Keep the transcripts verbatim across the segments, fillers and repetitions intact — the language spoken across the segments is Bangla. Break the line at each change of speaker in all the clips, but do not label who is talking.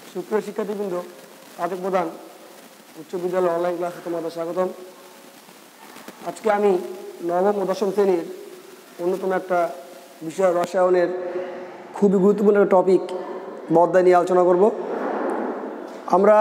সুপ্রিয় শিক্ষার্থীবৃন্দ, কাজক প্রধান উচ্চ বিদ্যালয় অনলাইন ক্লাসে তোমাদের স্বাগতম। আজকে আমি নবম ও দশম শ্রেণীর অন্যতম একটা বিষয় রসায়নের খুবই গুরুত্বপূর্ণ একটা টপিক বা অধ্যায় নিয়ে আলোচনা করব। আমরা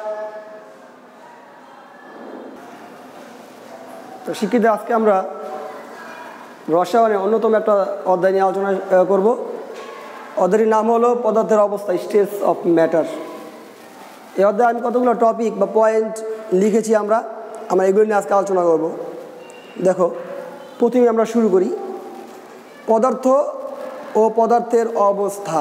তো শিক্ষিত আজকে আমরা রসায়নের অন্যতম একটা অধ্যায় নিয়ে আলোচনা করব। অধ্যায়টির নাম হলো পদার্থের অবস্থা, স্টেটস অফ ম্যাটার। এই অধ্যায়ে আমি কতগুলো টপিক বা পয়েন্ট লিখেছি, আমরা আমরা এগুলো নিয়ে আজকে আলোচনা করব। দেখো, প্রথমে আমরা শুরু করি পদার্থ ও পদার্থের অবস্থা।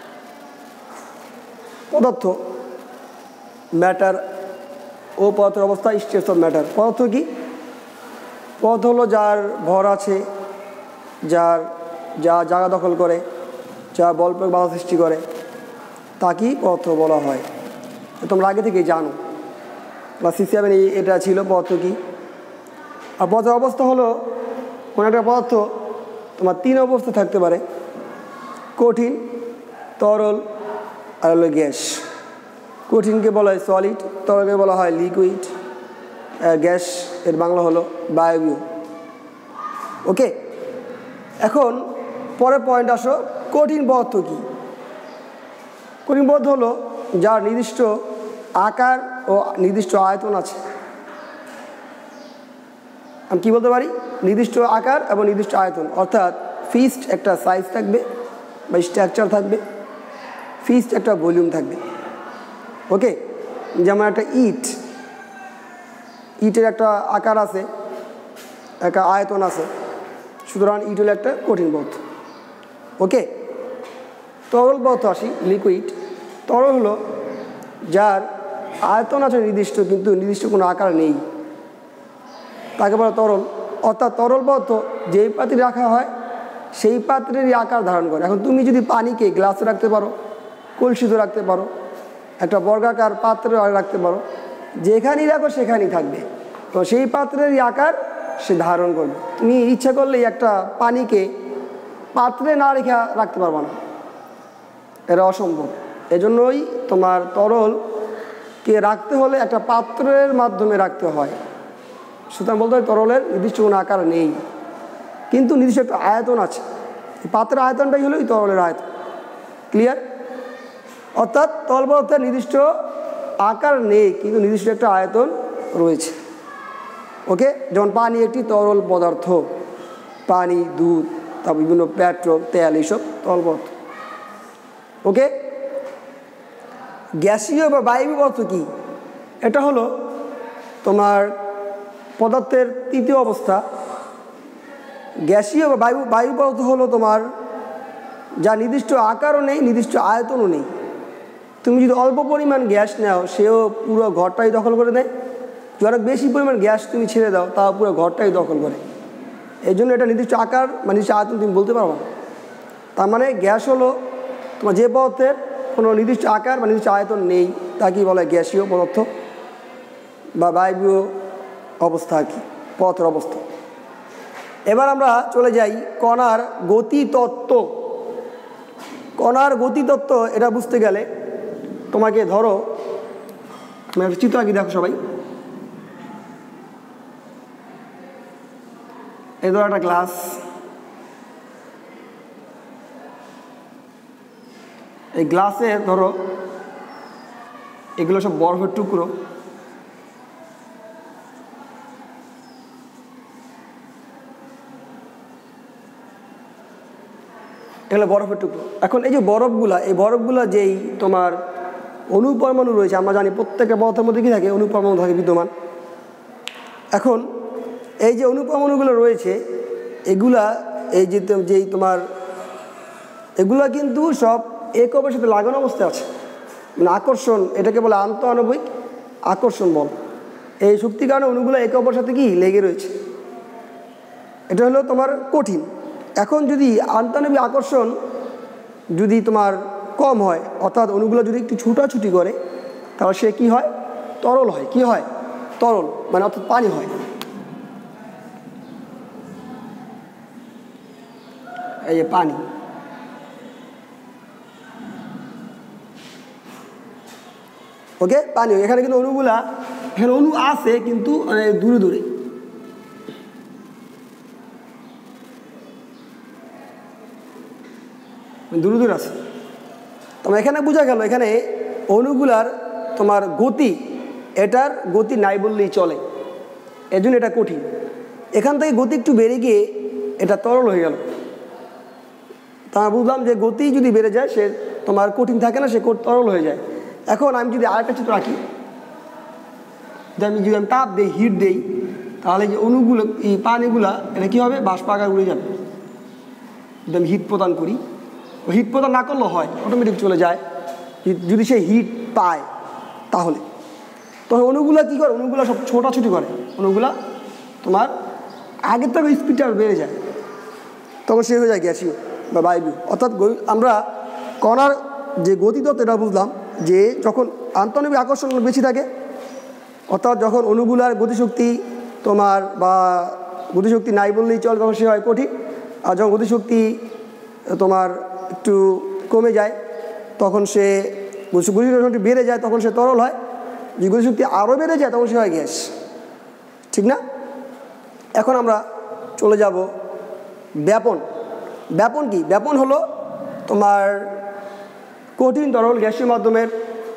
পদার্থ, ম্যাটার ও পদার্থের অবস্থা, স্টেটস অফ ম্যাটার। পদার্থ কি? পদার্থ হলো যার ভর আছে, যার যা জায়গা দখল করে, যা বল প্রয়োগ বাধা সৃষ্টি করে, তাকেই পদার্থ বলা হয়। তোমরা আগে থেকেই জানো, ক্লাস সিক্স সেভেন এটা ছিল পদার্থ কি। আর পদার্থের অবস্থা হলো কোনো একটা পদার্থ তোমার তিন অবস্থা থাকতে পারে: কঠিন, তরল আর হলো গ্যাস। কঠিনকে বলা হয় সলিড, তরলকে বলা হয় লিকুইড, গ্যাস এর বাংলা হলো বায়বীয়। ওকে, এখন পরের পয়েন্ট আসো, কঠিন পদার্থ কি? কঠিন পদার্থ হলো যার নির্দিষ্ট আকার ও নির্দিষ্ট আয়তন আছে। আমি কী বলতে পারি? নির্দিষ্ট আকার এবং নির্দিষ্ট আয়তন, অর্থাৎ ফিক্সড একটা সাইজ থাকবে বা স্ট্রাকচার থাকবে, ফিক্সড একটা ভলিউম থাকবে। ওকে, যেমন একটা ইট, ইটের একটা আকার আছে, একটা আয়তন আছে, সুতরাং ইট হলো একটা কঠিন পদার্থ। ওকে, তরল পদার্থ আসি, লিকুইড। তরল হলো যার আয়তন আছে নির্দিষ্ট, কিন্তু নির্দিষ্ট কোনো আকার নেই, তাকে বলা তরল। অর্থাৎ তরল পদার্থ যেই পাত্রে রাখা হয় সেই পাত্রেরই আকার ধারণ করে। এখন তুমি যদি পানিকে গ্লাসে রাখতে পারো, কলসিতে রাখতে পারো, একটা বর্গাকার পাত্রে রাখতে পারো, যেখানেই রাখো সেখানেই থাকবে, তো সেই পাত্রেরই আকার সে ধারণ করবে। তুমি ইচ্ছা করলেই একটা পানিকে পাত্রে না রেখে রাখতে পারবে না, এটা অসম্ভব। এজন্যই তোমার তরলকে রাখতে হলে একটা পাত্রের মাধ্যমে রাখতে হয়। সুতরাং বলতে হয় তরলের নির্দিষ্ট কোনো আকার নেই, কিন্তু নির্দিষ্ট একটা আয়তন আছে। পাত্রের আয়তনটাই হলো তরলের আয়তন। ক্লিয়ার? অর্থাৎ তরল পদার্থের নির্দিষ্ট আকার নেই, কিন্তু নির্দিষ্ট একটা আয়তন রয়েছে। ওকে, যেমন পানি একটি তরল পদার্থ, পানি, দুধ, তারপর বিভিন্ন পেট্রোল, তেল, এইসব তরল পদার্থ। ওকে, গ্যাসীয় বা বায়বীয় পদার্থ কি? এটা হলো তোমার পদার্থের তৃতীয় অবস্থা। গ্যাসীয় বা বায়ু বায়ু পদার্থ হলো তোমার যা নির্দিষ্ট আকারও নেই, নির্দিষ্ট আয়তনও নেই। তুমি যদি অল্প পরিমাণ গ্যাস নাও, সেও পুরো ঘরটাই দখল করে দেয়। যদি অনেক বেশি পরিমাণ গ্যাস তুমি ছেড়ে দাও, তাও পুরো ঘরটাই দখল করে। এই জন্য এটা নির্দিষ্ট আকার বা নির্দিষ্ট আয়তন তুমি বলতে পারো না। তার মানে গ্যাস হলো তোমার যে পদার্থের কোনো নির্দিষ্ট আকার বা নির্দিষ্ট আয়তন নেই, তাকেই বলা হয় গ্যাসীয় পদার্থ বা বায়বীয় অবস্থা, কি পদার্থের অবস্থা। এবার আমরা চলে যাই কণার গতিতত্ত্ব। কণার গতিতত্ত্ব এটা বুঝতে গেলে তোমাকে ধরো, আমি একটা চিত্র আঁকি, দেখো সবাই। এই ধরো একটা গ্লাস, এই গ্লাসে ধরো এগুলো সব বরফের টুকরো। এগুলো বরফের টুকরো। এখন এই যে বরফগুলা, এই বরফগুলা যেই তোমার অণুপরমাণু রয়েছে, আমরা জানি প্রত্যেকটা পদার্থের মধ্যে কী থাকে? অণুপরমাণু থাকে বিদ্যমান। এখন এই যে অণুপরমাণুগুলো রয়েছে, এগুলা এই যে যেই তোমার এগুলা কিন্তু সব এককের সাথে লাগানো অবস্থায় আছে, মানে আকর্ষণ, এটাকে বলে আন্তঃআণবিক আকর্ষণ বল। এই শক্তির কারণে অণুগুলো একে অপরের সাথে কি লেগে রয়েছে। এটা হলো তোমার কঠিন। এখন যদি আন্তঃআণবিক আকর্ষণ যদি তোমার কম হয়, অর্থাৎ অণুগুলো যদি একটু ছুটাছুটি করে, তাহলে সে কি হয়? তরল হয়। কি হয়? তরল, মানে অর্থাৎ পানি হয়। এই যে পানি, ওকে পানি। এখানে কিন্তু অণুগুলা এখানে অণু আছে কিন্তু মানে দূরে দূরে, দূরে দূরে আছে। তোমার এখানে বোঝা গেল এখানে অণুগুলার তোমার গতি, এটার গতি নাই বললেই চলে, এজন্য এটা কঠিন। এখান থেকে গতি একটু বেড়ে গিয়ে এটা তরল হয়ে গেল। তা বুঝলাম যে গতি যদি বেড়ে যায় সে তোমার কঠিন থাকে না, সে তরল হয়ে যায়। এখন আমি যদি আরেকটা চিত্র রাখি, যে আমি যদি আমি তাপ দিই, হিট দিই, তাহলে যে অণুগুলো এই পানিগুলা এটা কী হবে, বাষ্প আকার উড়ে যাবে। যদি আমি হিট প্রদান করি, হিট প্রদান না করলেও হয়, অটোমেটিক চলে যায় যদি সে হিট পায়। তাহলে তখন অণুগুলা কী করে, অণুগুলা সব ছোটাছুটি করে, অণুগুলা তোমার আগের থেকে স্পিডটা বেড়ে যায়, তখন সে হয়ে যায় গ্যাসীয় বা বায়বীয়। অর্থাৎ আমরা কণার যে গতিতত্ত্ব এটা বুঝলাম যে যখন আন্তঃনৈবিক আকর্ষণ বেশি থাকে, অর্থাৎ যখন অণুগুলার গতিশক্তি তোমার বা গতিশক্তি নাই বললেই চল, তখন সে হয় কঠিন। আর যখন গতিশক্তি তোমার একটু কমে যায় তখন সে গতিশক্তি বেড়ে যায়, তখন সে তরল হয়। যদি গতিশক্তি আরও বেড়ে যায় তখন সে হয় গ্যাস, ঠিক না? এখন আমরা চলে যাব ব্যাপন। ব্যাপন কি? ব্যাপন হলো তোমার কঠিন তরল গ্যাসীয় মাধ্যমের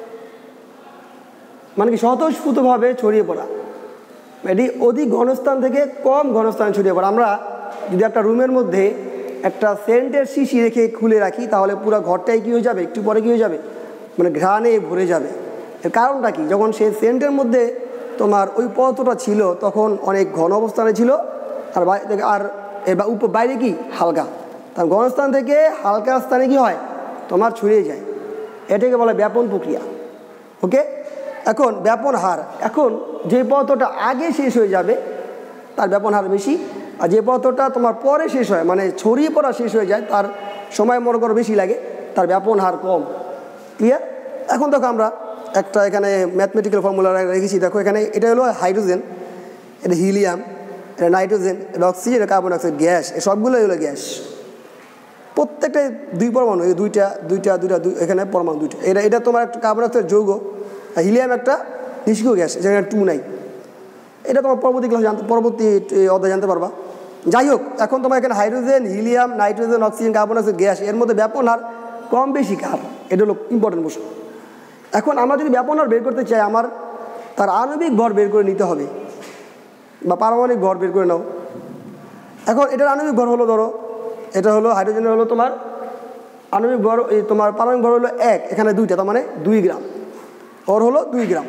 মানে কি স্বতঃস্ফূর্তভাবে ছড়িয়ে পড়া, এটি অধিক ঘনস্থান থেকে কম ঘনস্থানে ছড়িয়ে পড়া। আমরা যদি একটা রুমের মধ্যে একটা সেন্টের শিশি রেখে খুলে রাখি তাহলে পুরো ঘরটাই কী হয়ে যাবে, একটু পরে কী হয়ে যাবে, মানে ঘ্রাণে ভরে যাবে। এর কারণটা কি? যখন সেই সেন্টের মধ্যে তোমার ওই পদার্থটা ছিল তখন অনেক ঘন অবস্থানে ছিল, আর আর এবার উপ বাইরে কি হালকা, তার ঘনস্থান থেকে হালকা স্থানে কি হয়, তোমার ছড়িয়ে যায়। এটাকে বলে ব্যাপন প্রক্রিয়া। ওকে, এখন ব্যাপন হার, এখন যে পদার্থটা আগে শেষ হয়ে যাবে তার ব্যাপন হার বেশি, আর যে পদার্থটা তোমার পরে শেষ হয় মানে ছড়িয়ে পড়া শেষ হয়ে যায় তার সময় মনে করো বেশি লাগে, তার ব্যাপন হার কম। ক্লিয়ার? এখন দেখো আমরা একটা এখানে ম্যাথমেটিক্যাল ফর্মুলা রেখেছি। দেখো এখানে এটা হলো হাইড্রোজেন, এটা হিলিয়াম, এটা নাইট্রোজেন, এটা অক্সিজেন, এটা কার্বন ডাইঅক্সাইড গ্যাস। এই সবগুলোই হলো গ্যাস। প্রত্যেকটা দুই পরমাণু, এই দুইটা দুইটা দুইটা দুই এখানে পরমাণু দুইটা। এটা এটা তোমার একটা কার্বন ডাইঅক্সাইড যৌগ, আর হিলিয়াম একটা নিষ্ক্রিয় গ্যাস, যেখানে টু নাই। এটা তোমার পরবর্তী ক্লাস জানতে পরবর্তী অধ্যায় জানতে পারবা। যাই হোক, এখন তোমার এখানে hydrogen, helium, nitrogen, oxygen, carbon dioxide gas, এর মধ্যে ব্যাপন হার কম বেশি কার, এটা হলো ইম্পর্টেন্ট প্রশ্ন। এখন আমরা যদি ব্যাপন হার বের করতে চাই, আমার তার আণবিক ভর বের করে নিতে হবে বা পারমাণবিক ভর বের করে নাও। এখন এটার আণবিক ভর হলো, ধরো এটা হলো হাইড্রোজেনের হলো তোমার আণবিক ভর, এই তোমার পারমাণবিক ভর হলো এক, এখানে দুইটা, তার মানে দুই গ্রাম, ওর হলো দুই গ্রাম।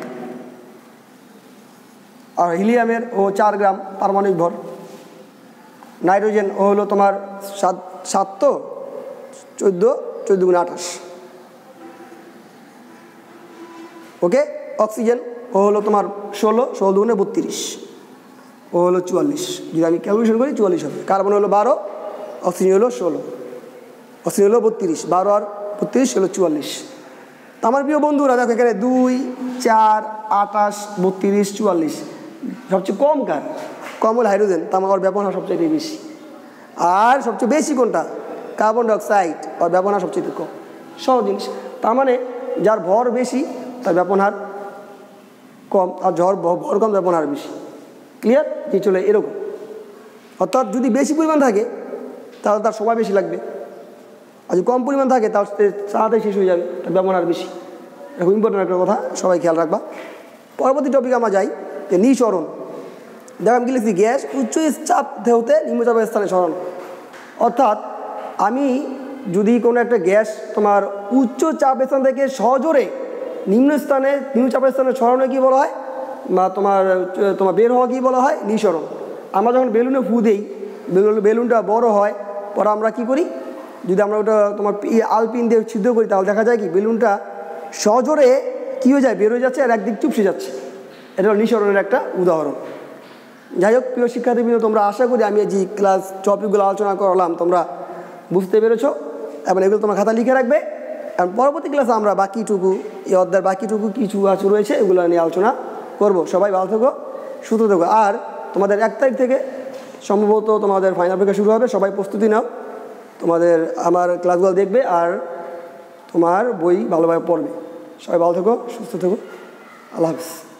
আর হিলিয়ামের ও চার গ্রাম পারমাণবিক ভর। নাইট্রোজেন ও হলো তোমার সাত সাত তো চোদ্দো, চোদ্দো গুণে আঠাশ। ওকে, অক্সিজেন ও হলো তোমার ষোলো, ষোলো দুগুণে বত্রিশ, ও হলো চুয়াল্লিশ। যদি আমি ক্যালকুলেশন করি চুয়াল্লিশ হবে। কার্বন হলো বারো, অক্সিজেন হলো ষোলো, অক্সিজেন হলো বত্রিশ, বারো আর বত্রিশ হলো চুয়াল্লিশ। তো আমার প্রিয় বন্ধুরা দেখো এখানে দুই, চার, আঠাশ, বত্রিশ, চুয়াল্লিশ। সবচেয়ে কম কার? কম হলো হাইড্রোজেন, তা আমার ব্যবহার সবচেয়ে বেশি। আর সবচেয়ে বেশি কোনটা? কার্বন ডাইঅক্সাইড, আর ব্যবহার সবচেয়ে কম। সব জিনিস, তার মানে যার ভর বেশি তার ব্যবহার হার কম, আর ঝড় ভর কম ব্যবহার হার বেশি। ক্লিয়ার? যে চলে এরকম। অর্থাৎ যদি বেশি পরিমাণ থাকে তাহলে তার সময় বেশি লাগবে, আর যদি কম পরিমাণ থাকে তার তাড়াতাড়ি শেষ হয়ে যাবে, তার ব্যবহার হার বেশি। এখন ইম্পর্টেন্ট একটা কথা, সবাই খেয়াল রাখবা। পরবর্তী টপিক আমরা যাই যে নিঃসরণ। দেখো আমি কি লিখছি, গ্যাস উচ্চ চাপ হতে নিম্নচাপের স্থানে সরণ। অর্থাৎ আমি যদি কোনো একটা গ্যাস তোমার উচ্চ চাপ স্থান থেকে সজোরে নিম্ন স্থানে নিম্নচাপের স্থানে সরানো কি বলা হয়, বা তোমার তোমার বের হওয়া কি বলা হয়, নিঃসরণ। আমরা যখন বেলুনে ফু দিই, বেলুন বেলুনটা বড় হয়, পরে আমরা কি করি, যদি আমরা ওটা তোমার আলপিন দিয়ে ছিদ্র করি তাহলে দেখা যায় কি বেলুনটা সজোরে কী হয়ে যায়, বের হয়ে যাচ্ছে আর একদিক চুপসে যাচ্ছে। এটা হলো নিঃসরণের একটা উদাহরণ। যাই হোক প্রিয় শিক্ষার্থীবৃন্দ, তোমরা আশা করি আমি যে ক্লাস টপিকগুলো আলোচনা করলাম তোমরা বুঝতে পেরেছো, এবং এগুলো তোমার খাতা লিখে রাখবে। এবং পরবর্তী ক্লাসে আমরা বাকিটুকু এই অধ্যায়ের বাকিটুকু কিছু আছে রয়েছে এগুলো নিয়ে আলোচনা করব। সবাই ভালো থেকো, সুস্থ থেকো। আর তোমাদের এক তারিখ থেকে সম্ভবত তোমাদের ফাইনাল পরীক্ষা শুরু হবে, সবাই প্রস্তুতি নাও। তোমাদের আমার ক্লাসগুলো দেখবে আর তোমার বই ভালোভাবে পড়বে। সবাই ভালো থেকো, সুস্থ থেকো। আল্লাহ হাফিজ।